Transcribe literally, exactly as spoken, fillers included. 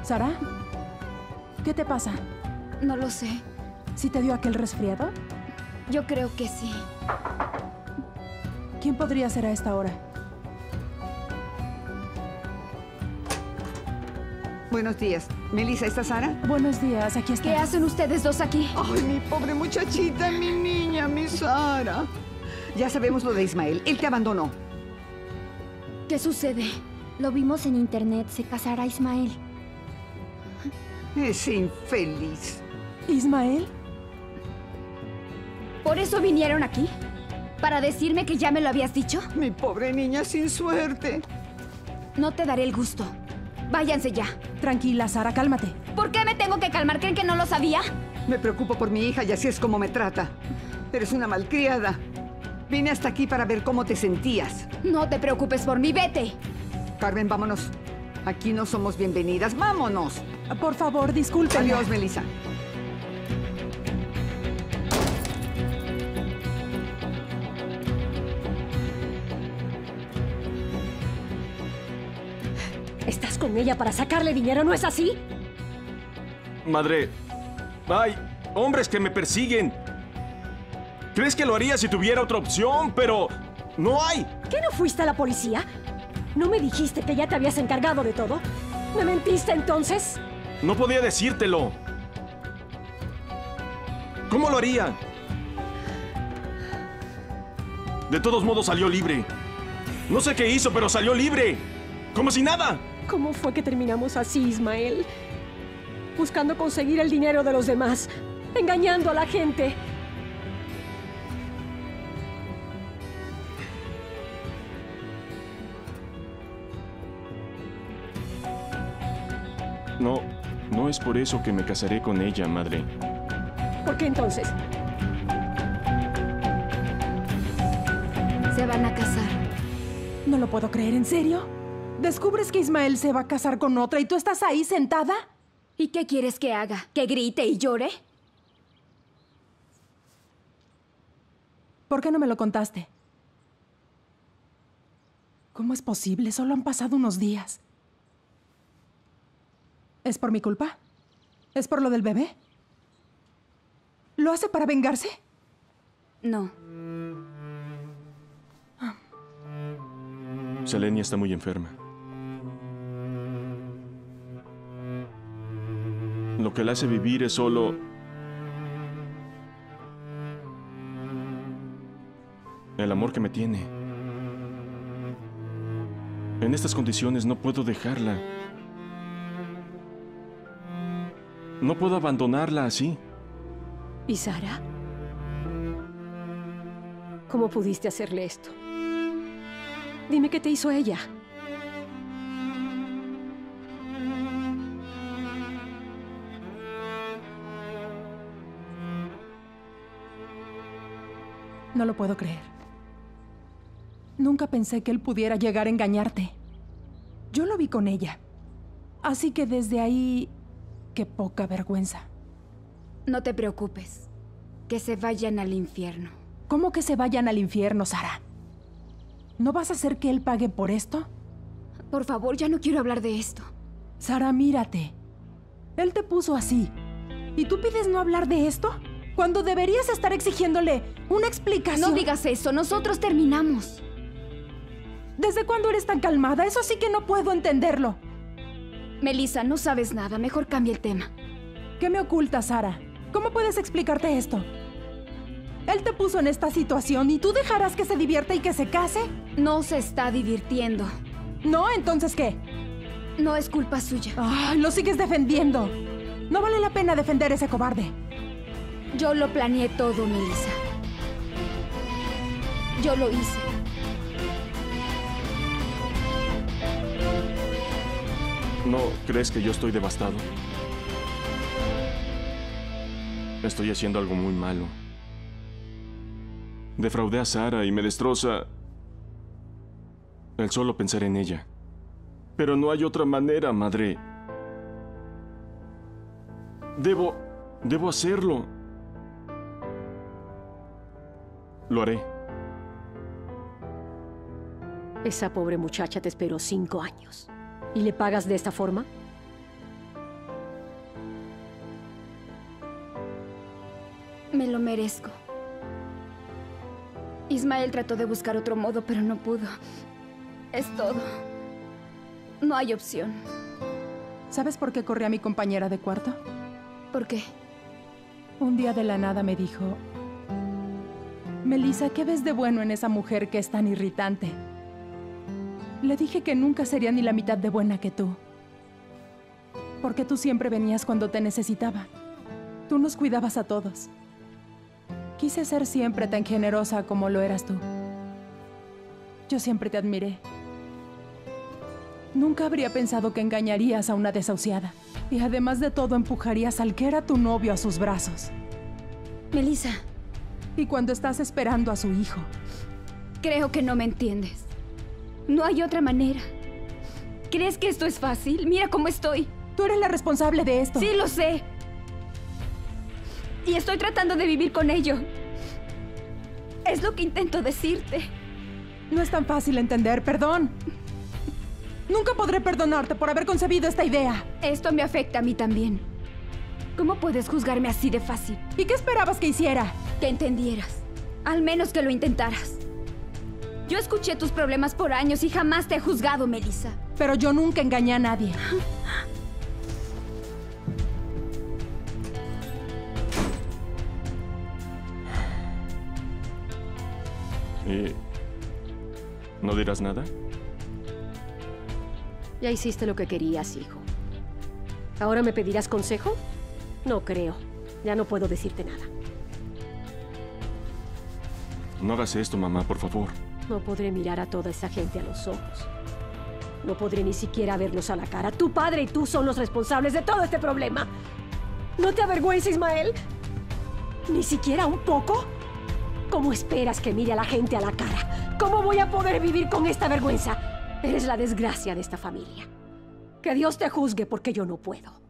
¿Sara? ¿Qué te pasa? No lo sé. ¿Sí te dio aquel resfriado? Yo creo que sí. ¿Quién podría ser a esta hora? Buenos días. Melissa, ¿está Sara? Buenos días, aquí está. ¿Qué hacen ustedes dos aquí? Ay, mi pobre muchachita, mi niña, mi Sara. Ya sabemos lo de Ismael. Él te abandonó. ¿Qué sucede? Lo vimos en internet. Se casará Ismael. Es infeliz. ¿Ismael? ¿Por eso vinieron aquí? ¿Para decirme que ya me lo habías dicho? Mi pobre niña sin suerte. No te daré el gusto. Váyanse ya. Tranquila, Sara, cálmate. ¿Por qué me tengo que calmar? ¿Creen que no lo sabía? Me preocupo por mi hija y así es como me trata. Eres una malcriada. Vine hasta aquí para ver cómo te sentías. No te preocupes por mí, vete. Carmen, vámonos. Aquí no somos bienvenidas. ¡Vámonos! Por favor, disculpen. Adiós, Melissa. ¿Estás con ella para sacarle dinero, no es así? Madre, hay hombres que me persiguen. ¿Crees que lo haría si tuviera otra opción? Pero no hay. ¿Qué no fuiste a la policía? ¿No me dijiste que ya te habías encargado de todo? ¿Me mentiste entonces? No podía decírtelo. ¿Cómo lo haría? De todos modos salió libre. No sé qué hizo, pero salió libre. Como si nada. ¿Cómo fue que terminamos así, Ismael? Buscando conseguir el dinero de los demás, engañando a la gente. No, no es por eso que me casaré con ella, madre. ¿Por qué entonces? Se van a casar. No lo puedo creer, ¿en serio? ¿Descubres que Ismael se va a casar con otra y tú estás ahí sentada? ¿Y qué quieres que haga? ¿Que grite y llore? ¿Por qué no me lo contaste? ¿Cómo es posible? Solo han pasado unos días. ¿Es por mi culpa? ¿Es por lo del bebé? ¿Lo hace para vengarse? No. Selenia está muy enferma. Lo que la hace vivir es solo el amor que me tiene. En estas condiciones no puedo dejarla. No puedo abandonarla así. ¿Y Sara? ¿Cómo pudiste hacerle esto? Dime qué te hizo ella. No lo puedo creer. Nunca pensé que él pudiera llegar a engañarte. Yo lo vi con ella. Así que desde ahí... ¡Qué poca vergüenza! No te preocupes. Que se vayan al infierno. ¿Cómo que se vayan al infierno, Sara? ¿No vas a hacer que él pague por esto? Por favor, ya no quiero hablar de esto. Sara, mírate. Él te puso así. ¿Y tú pides no hablar de esto? Cuando deberías estar exigiéndole una explicación. No digas eso. Nosotros terminamos. ¿Desde cuándo eres tan calmada? Eso sí que no puedo entenderlo. Melissa, no sabes nada. Mejor cambia el tema. ¿Qué me ocultas, Sara? ¿Cómo puedes explicarte esto? Él te puso en esta situación y tú dejarás que se divierta y que se case. No se está divirtiendo. ¿No? ¿Entonces qué? No es culpa suya. Ay, lo sigues defendiendo. No vale la pena defender a ese cobarde. Yo lo planeé todo, Melissa. Yo lo hice. ¿No crees que yo estoy devastado? Estoy haciendo algo muy malo. Defraudé a Sara y me destroza el solo pensar en ella. Pero no hay otra manera, madre. Debo... debo hacerlo. Lo haré. Esa pobre muchacha te esperó cinco años. ¿Y le pagas de esta forma? Me lo merezco. Ismael trató de buscar otro modo, pero no pudo. Es todo. No hay opción. ¿Sabes por qué corrí a mi compañera de cuarto? ¿Por qué? Un día de la nada me dijo: Melissa, ¿qué ves de bueno en esa mujer que es tan irritante? Le dije que nunca sería ni la mitad de buena que tú. Porque tú siempre venías cuando te necesitaba. Tú nos cuidabas a todos. Quise ser siempre tan generosa como lo eras tú. Yo siempre te admiré. Nunca habría pensado que engañarías a una desahuciada. Y además de todo, empujarías al que era tu novio a sus brazos. Melissa. Y cuando estás esperando a su hijo. Creo que no me entiendes. No hay otra manera. ¿Crees que esto es fácil? Mira cómo estoy. Tú eres la responsable de esto. Sí, lo sé. Y estoy tratando de vivir con ello. Es lo que intento decirte. No es tan fácil entender, perdón. Nunca podré perdonarte por haber concebido esta idea. Esto me afecta a mí también. ¿Cómo puedes juzgarme así de fácil? ¿Y qué esperabas que hiciera? Que entendieras. Al menos que lo intentaras. Yo escuché tus problemas por años y jamás te he juzgado, Melissa. Pero yo nunca engañé a nadie. ¿Y no dirás nada? Ya hiciste lo que querías, hijo. ¿Ahora me pedirás consejo? No creo. Ya no puedo decirte nada. No hagas esto, mamá, por favor. No podré mirar a toda esa gente a los ojos. No podré ni siquiera verlos a la cara. Tu padre y tú son los responsables de todo este problema. ¿No te avergüenza, Ismael? ¿Ni siquiera un poco? ¿Cómo esperas que mire a la gente a la cara? ¿Cómo voy a poder vivir con esta vergüenza? Eres la desgracia de esta familia. Que Dios te juzgue porque yo no puedo.